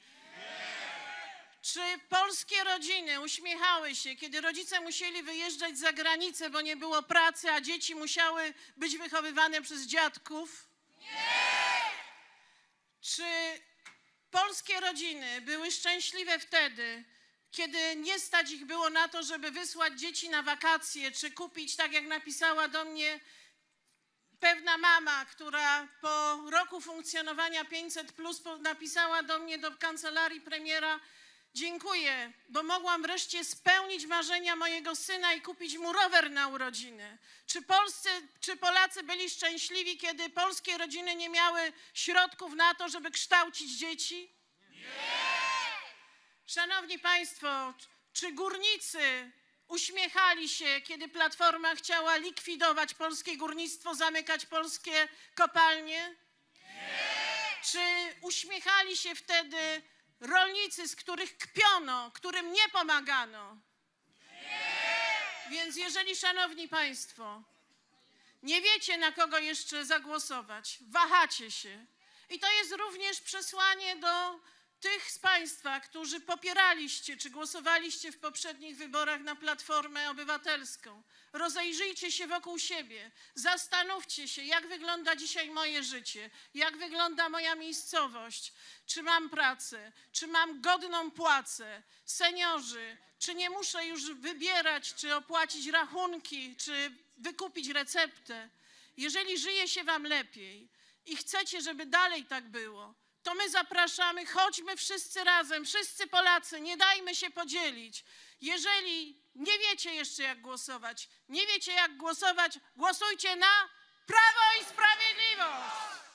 Czy polskie rodziny uśmiechały się, kiedy rodzice musieli wyjeżdżać za granicę, bo nie było pracy, a dzieci musiały być wychowywane przez dziadków? Nie! Czy polskie rodziny były szczęśliwe wtedy, kiedy nie stać ich było na to, żeby wysłać dzieci na wakacje, czy kupić, tak jak napisała do mnie pewna mama, która po roku funkcjonowania pięćset plus napisała do mnie, do kancelarii premiera: dziękuję, bo mogłam wreszcie spełnić marzenia mojego syna i kupić mu rower na urodziny. Czy Polscy, czy Polacy byli szczęśliwi, kiedy polskie rodziny nie miały środków na to, żeby kształcić dzieci? Nie! Szanowni Państwo, czy górnicy uśmiechali się, kiedy Platforma chciała likwidować polskie górnictwo, zamykać polskie kopalnie? Nie! Czy uśmiechali się wtedy rolnicy, z których kpiono, którym nie pomagano? Nie! Więc jeżeli, szanowni państwo, nie wiecie, na kogo jeszcze zagłosować, wahacie się. I to jest również przesłanie do tych z państwa, którzy popieraliście, czy głosowaliście w poprzednich wyborach na Platformę Obywatelską. Rozejrzyjcie się wokół siebie, zastanówcie się, jak wygląda dzisiaj moje życie, jak wygląda moja miejscowość, czy mam pracę, czy mam godną płacę, seniorzy, czy nie muszę już wybierać, czy opłacić rachunki, czy wykupić receptę. Jeżeli żyje się wam lepiej i chcecie, żeby dalej tak było, to my zapraszamy, chodźmy wszyscy razem, wszyscy Polacy, nie dajmy się podzielić. Jeżeli nie wiecie jeszcze, jak głosować, nie wiecie, jak głosować, głosujcie na Prawo i Sprawiedliwość!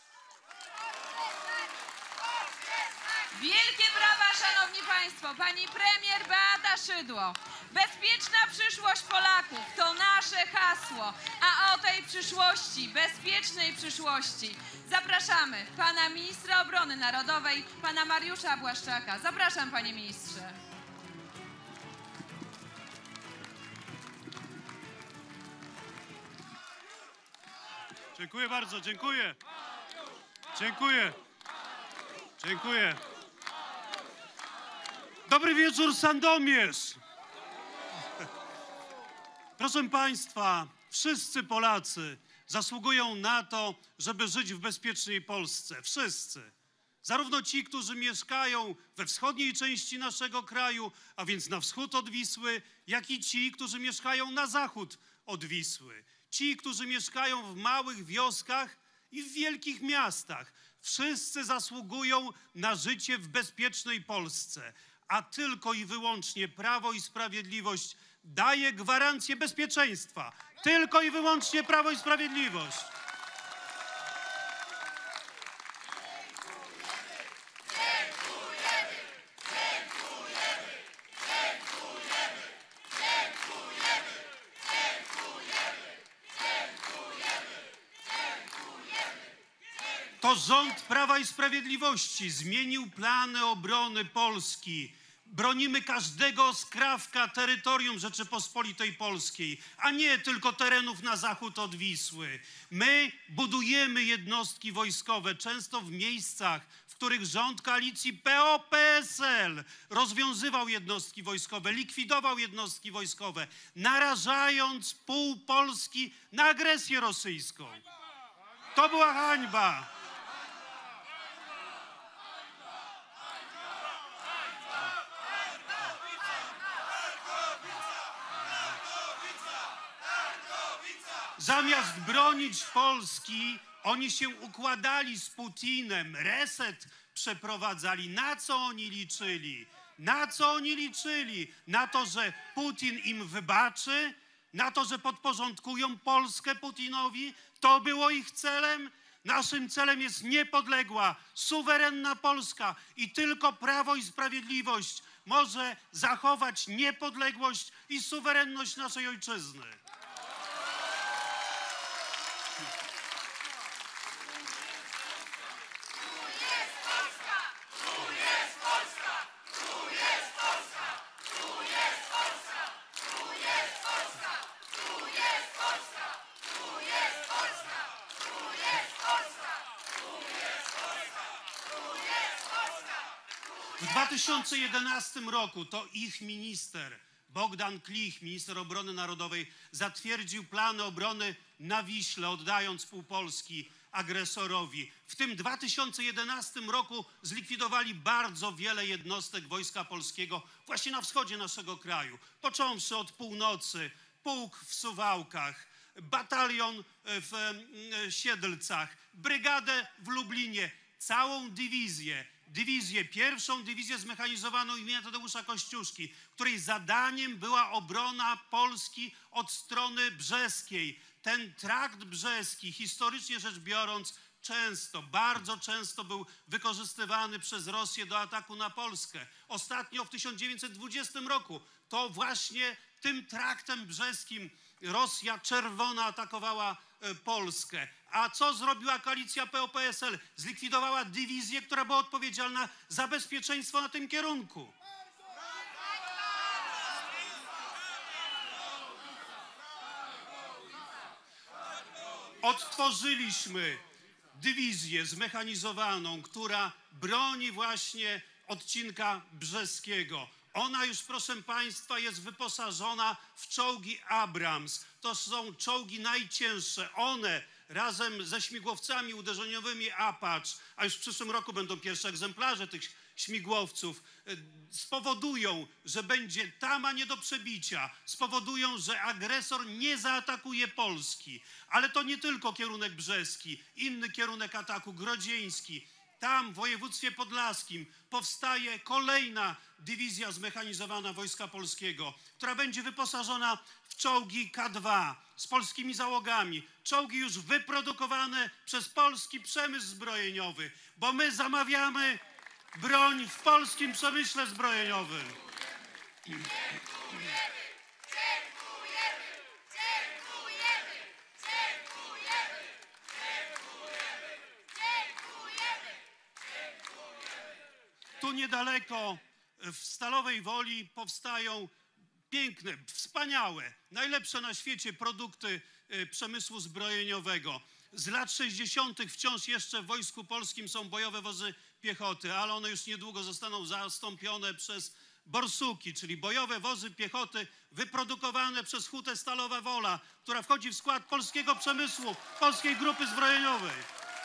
Wielkie brawa, szanowni państwo, pani premier Beata Szydło. Bezpieczna przyszłość Polaków to nasze hasło, a o tej przyszłości, bezpiecznej przyszłości zapraszamy pana ministra obrony narodowej, pana Mariusza Błaszczaka. Zapraszam, panie ministrze. Dziękuję bardzo, dziękuję. Dziękuję. Dziękuję. Dobry wieczór, Sandomierz. Proszę państwa, wszyscy Polacy zasługują na to, żeby żyć w bezpiecznej Polsce. Wszyscy. Zarówno ci, którzy mieszkają we wschodniej części naszego kraju, a więc na wschód od Wisły, jak i ci, którzy mieszkają na zachód od Wisły. Ci, którzy mieszkają w małych wioskach i w wielkich miastach. Wszyscy zasługują na życie w bezpiecznej Polsce, a tylko i wyłącznie Prawo i Sprawiedliwość daje gwarancję bezpieczeństwa. Tylko i wyłącznie Prawo i Sprawiedliwość. To rząd Prawa i Sprawiedliwości zmienił plany obrony Polski. Bronimy każdego skrawka terytorium Rzeczypospolitej Polskiej, a nie tylko terenów na zachód od Wisły. My budujemy jednostki wojskowe, często w miejscach, w których rząd koalicji P O P S L rozwiązywał jednostki wojskowe, likwidował jednostki wojskowe, narażając pół Polski na agresję rosyjską. To była hańba. Zamiast bronić Polski, oni się układali z Putinem, reset przeprowadzali. Na co oni liczyli? Na co oni liczyli? Na to, że Putin im wybaczy? Na to, że podporządkują Polskę Putinowi? To było ich celem? Naszym celem jest niepodległa, suwerenna Polska i tylko Prawo i Sprawiedliwość może zachować niepodległość i suwerenność naszej ojczyzny. W dwa tysiące jedenastym roku to ich minister, Bogdan Klich, minister obrony narodowej, zatwierdził plany obrony na Wiśle, oddając pół Polski agresorowi. W tym dwa tysiące jedenastym roku zlikwidowali bardzo wiele jednostek Wojska Polskiego właśnie na wschodzie naszego kraju. Począwszy od północy, pułk w Suwałkach, batalion w Siedlcach, brygadę w Lublinie, całą dywizję. Dywizję, pierwszą dywizję zmechanizowaną imienia Tadeusza Kościuszki, której zadaniem była obrona Polski od strony brzeskiej. Ten trakt brzeski, historycznie rzecz biorąc, często, bardzo często był wykorzystywany przez Rosję do ataku na Polskę. Ostatnio w tysiąc dziewięćset dwudziestym roku to właśnie tym traktem brzeskim Rosja Czerwona atakowała Polskę. A co zrobiła koalicja P O P S L? Zlikwidowała dywizję, która była odpowiedzialna za bezpieczeństwo na tym kierunku. Odtworzyliśmy dywizję zmechanizowaną, która broni właśnie odcinka brzeskiego. Ona już, proszę Państwa, jest wyposażona w czołgi Abrams. To są czołgi najcięższe. One razem ze śmigłowcami uderzeniowymi Apache, a już w przyszłym roku będą pierwsze egzemplarze tych śmigłowców, spowodują, że będzie tama nie do przebicia, spowodują, że agresor nie zaatakuje Polski. Ale to nie tylko kierunek brzeski, inny kierunek ataku, grodzieński. Tam w województwie podlaskim powstaje kolejna dywizja zmechanizowana Wojska Polskiego, która będzie wyposażona w czołgi K dwa z polskimi załogami. Czołgi już wyprodukowane przez polski przemysł zbrojeniowy, bo my zamawiamy broń w polskim przemyśle zbrojeniowym. Tu niedaleko, w Stalowej Woli, powstają piękne, wspaniałe, najlepsze na świecie produkty przemysłu zbrojeniowego. Z lat sześćdziesiątych wciąż jeszcze w Wojsku Polskim są bojowe wozy piechoty, ale one już niedługo zostaną zastąpione przez borsuki, czyli bojowe wozy piechoty wyprodukowane przez Hutę Stalowa Wola, która wchodzi w skład polskiego przemysłu, polskiej grupy zbrojeniowej.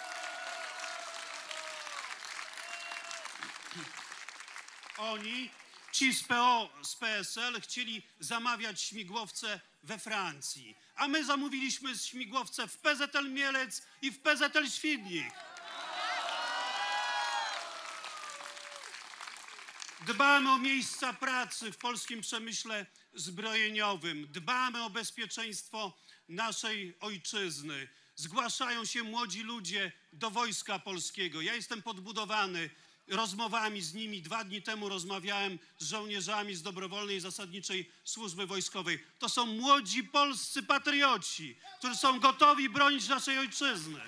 Oni, ci z P O, z P S L, chcieli zamawiać śmigłowce we Francji, a my zamówiliśmy śmigłowce w P Z L Mielec i w P Z L Świdnik. Dbamy o miejsca pracy w polskim przemyśle zbrojeniowym. Dbamy o bezpieczeństwo naszej ojczyzny. Zgłaszają się młodzi ludzie do Wojska Polskiego. Ja jestem podbudowany rozmowami z nimi. Dwa dni temu rozmawiałem z żołnierzami z dobrowolnej i zasadniczej służby wojskowej. To są młodzi polscy patrioci, którzy są gotowi bronić naszej ojczyzny.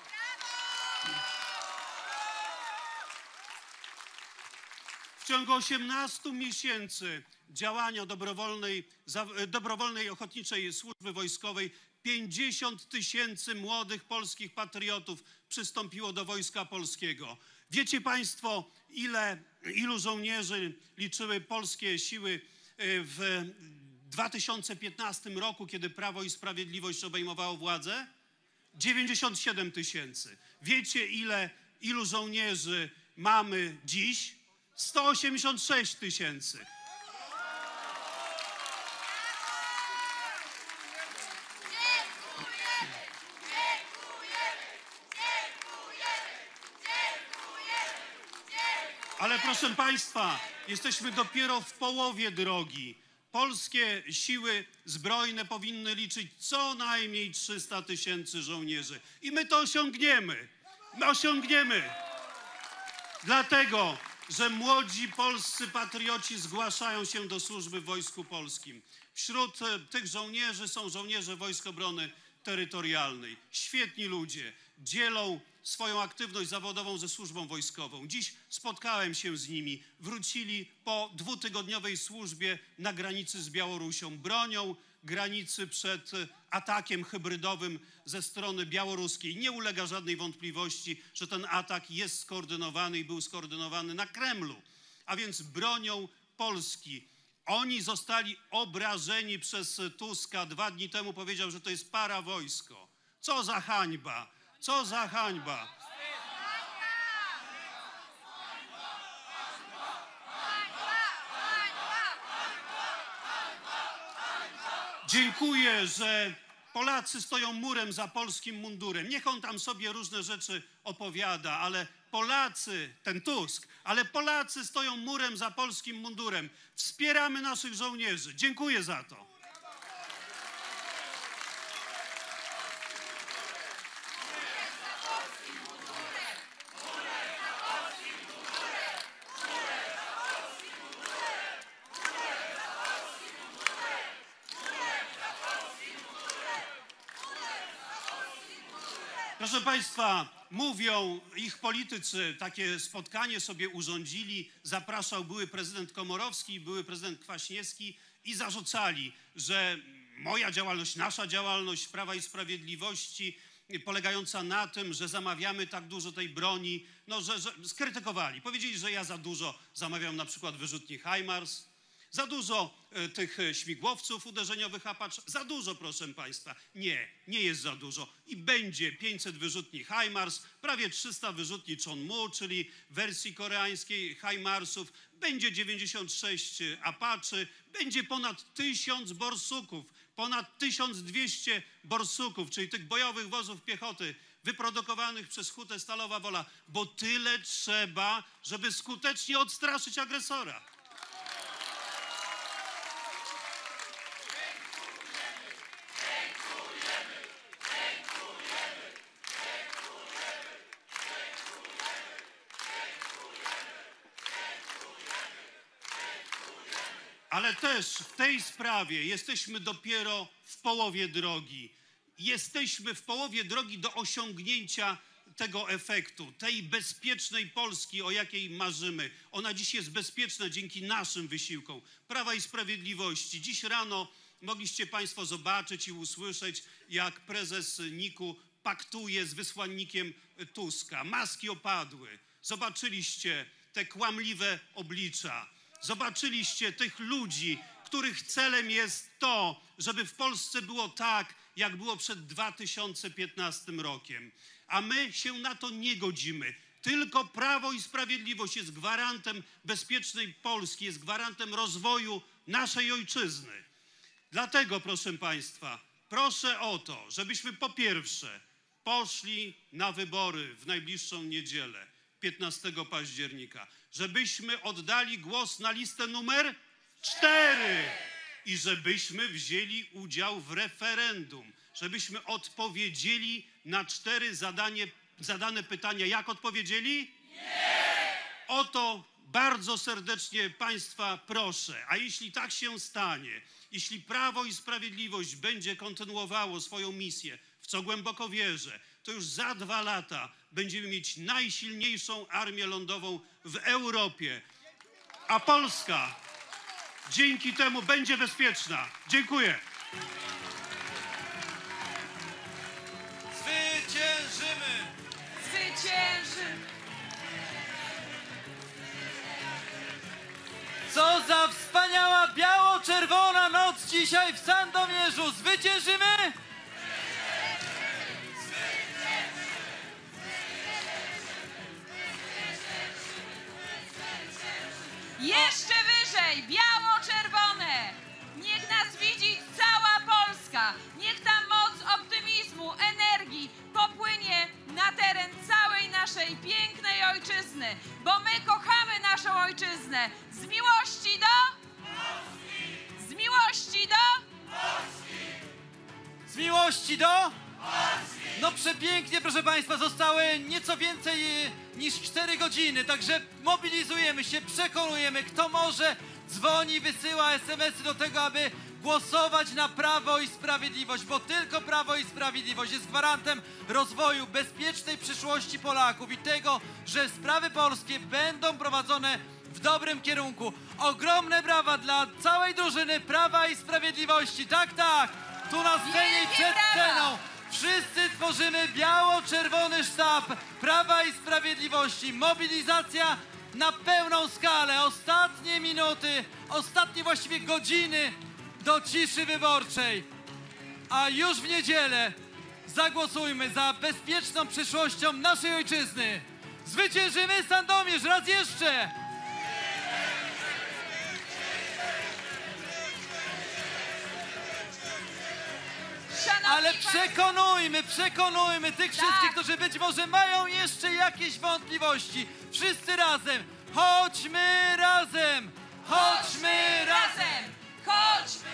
W ciągu osiemnastu miesięcy działania dobrowolnej, dobrowolnej ochotniczej służby wojskowej pięćdziesiąt tysięcy młodych polskich patriotów przystąpiło do Wojska Polskiego. Wiecie państwo, ile, ilu żołnierzy liczyły polskie siły w dwa tysiące piętnastym roku, kiedy Prawo i Sprawiedliwość obejmowało władzę? dziewięćdziesiąt siedem tysięcy. Wiecie, ile, ilu żołnierzy mamy dziś? sto osiemdziesiąt sześć tysięcy. Ale proszę państwa, jesteśmy dopiero w połowie drogi. Polskie siły zbrojne powinny liczyć co najmniej trzysta tysięcy żołnierzy. I my to osiągniemy. My osiągniemy. Dlatego, że młodzi polscy patrioci zgłaszają się do służby w Wojsku Polskim. Wśród tych żołnierzy są żołnierze Wojsk Obrony Terytorialnej. Świetni ludzie. Dzielą swoją aktywność zawodową ze służbą wojskową. Dziś spotkałem się z nimi. Wrócili po dwutygodniowej służbie na granicy z Białorusią. Bronią granicy przed atakiem hybrydowym ze strony białoruskiej. Nie ulega żadnej wątpliwości, że ten atak jest skoordynowany i był skoordynowany na Kremlu. A więc bronią Polski. Oni zostali obrażeni przez Tuska. Dwa dni temu powiedział, że to jest parawojsko. Co za hańba! Co za hańba! Dziękuję, że Polacy stoją murem za polskim mundurem. Niech on tam sobie różne rzeczy opowiada, ale Polacy, ten Tusk, ale Polacy stoją murem za polskim mundurem. Wspieramy naszych żołnierzy. Dziękuję za to. Proszę państwa, mówią ich politycy, takie spotkanie sobie urządzili, zapraszał były prezydent Komorowski, były prezydent Kwaśniewski i zarzucali, że moja działalność, nasza działalność Prawa i Sprawiedliwości polegająca na tym, że zamawiamy tak dużo tej broni, no, że, że skrytykowali. Powiedzieli, że ja za dużo zamawiam na przykład wyrzutni HIMARS, za dużo e, tych śmigłowców uderzeniowych Apache, za dużo, proszę państwa. Nie, nie jest za dużo. I będzie pięćset wyrzutni HIMARS, prawie trzysta wyrzutni Chonmu, czyli wersji koreańskiej HIMARSów, będzie dziewięćdziesiąt sześć Apache, będzie ponad tysiąc borsuków, ponad tysiąc dwieście borsuków, czyli tych bojowych wozów piechoty wyprodukowanych przez Hutę Stalowa Wola, bo tyle trzeba, żeby skutecznie odstraszyć agresora. Ale też w tej sprawie jesteśmy dopiero w połowie drogi. Jesteśmy w połowie drogi do osiągnięcia tego efektu, tej bezpiecznej Polski, o jakiej marzymy. Ona dziś jest bezpieczna dzięki naszym wysiłkom Prawa i Sprawiedliwości. Dziś rano mogliście państwo zobaczyć i usłyszeć, jak prezes niku paktuje z wysłannikiem Tuska. Maski opadły. Zobaczyliście te kłamliwe oblicza. Zobaczyliście tych ludzi, których celem jest to, żeby w Polsce było tak, jak było przed dwa tysiące piętnastym rokiem. A my się na to nie godzimy. Tylko Prawo i Sprawiedliwość jest gwarantem bezpiecznej Polski, jest gwarantem rozwoju naszej ojczyzny. Dlatego, proszę państwa, proszę o to, żebyśmy po pierwsze poszli na wybory w najbliższą niedzielę. piętnastego października, żebyśmy oddali głos na listę numer cztery i żebyśmy wzięli udział w referendum, żebyśmy odpowiedzieli na cztery zadanie, zadane pytania. Jak odpowiedzieli? Nie! O to bardzo serdecznie Państwa proszę. A jeśli tak się stanie, jeśli Prawo i Sprawiedliwość będzie kontynuowało swoją misję, w co głęboko wierzę, to już za dwa lata będziemy mieć najsilniejszą armię lądową w Europie. A Polska dzięki temu będzie bezpieczna. Dziękuję. Zwyciężymy! Zwycięży! Co za wspaniała biało-czerwona noc dzisiaj w Sandomierzu! Zwyciężymy! Jeszcze wyżej, biało-czerwone! Niech nas widzi cała Polska! Niech ta moc optymizmu, energii popłynie na teren całej naszej pięknej ojczyzny, bo my kochamy naszą ojczyznę. Z miłości do... Z miłości do... Z miłości do... No przepięknie, proszę Państwa, zostały nieco więcej e, niż cztery godziny, także mobilizujemy się, przekonujemy, kto może, dzwoni, wysyła es em esy do tego, aby głosować na Prawo i Sprawiedliwość, bo tylko Prawo i Sprawiedliwość jest gwarantem rozwoju, bezpiecznej przyszłości Polaków i tego, że sprawy polskie będą prowadzone w dobrym kierunku. Ogromne brawa dla całej drużyny Prawa i Sprawiedliwości. Tak, tak, tu na scenie i Wielkie przed brawa! sceną. Wszyscy tworzymy biało-czerwony sztab Prawa i Sprawiedliwości. Mobilizacja na pełną skalę. Ostatnie minuty, ostatnie właściwie godziny do ciszy wyborczej. A już w niedzielę zagłosujmy za bezpieczną przyszłością naszej ojczyzny. Zwyciężymy Sandomierz raz jeszcze! Szanowni Ale Państwo, przekonujmy, przekonujmy tych Tak. wszystkich, którzy być może mają jeszcze jakieś wątpliwości. Wszyscy razem. Chodźmy razem. Chodźmy razem. razem! Chodźmy!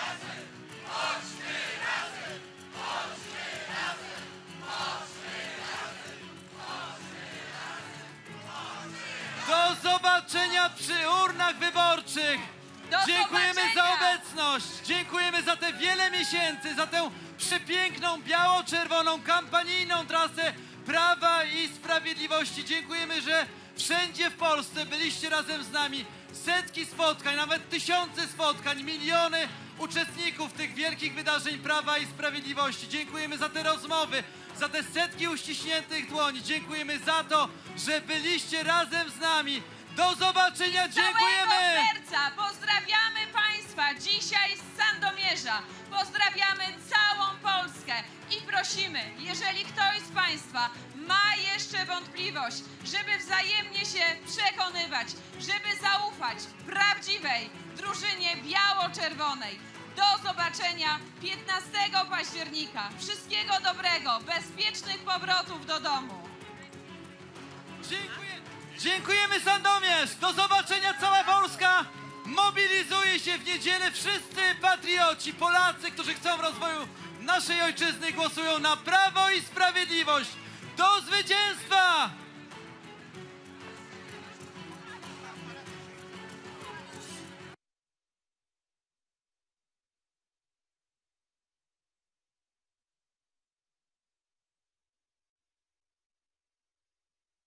Do zobaczenia przy urnach wyborczych. Do Dziękujemy za zobaczenia. obecność. Dziękujemy za te wiele miesięcy, za tę przepiękną, biało-czerwoną, kampanijną trasę Prawa i Sprawiedliwości. Dziękujemy, że wszędzie w Polsce byliście razem z nami. Setki spotkań, nawet tysiące spotkań, miliony uczestników tych wielkich wydarzeń Prawa i Sprawiedliwości. Dziękujemy za te rozmowy, za te setki uściśniętych dłoni. Dziękujemy za to, że byliście razem z nami. Do zobaczenia, Z dziękujemy! całego serca pozdrawiamy Państwa dzisiaj z Sandomierza. Pozdrawiamy całą Polskę i prosimy, jeżeli ktoś z Państwa ma jeszcze wątpliwość, żeby wzajemnie się przekonywać, żeby zaufać prawdziwej drużynie biało-czerwonej. Do zobaczenia piętnastego października. Wszystkiego dobrego, bezpiecznych powrotów do domu. Dziękuję. Dziękujemy Sandomierz! Do zobaczenia cała Polska! Mobilizuje się w niedzielę wszyscy patrioci, Polacy, którzy chcą rozwoju naszej ojczyzny, głosują na Prawo i Sprawiedliwość. Do zwycięstwa!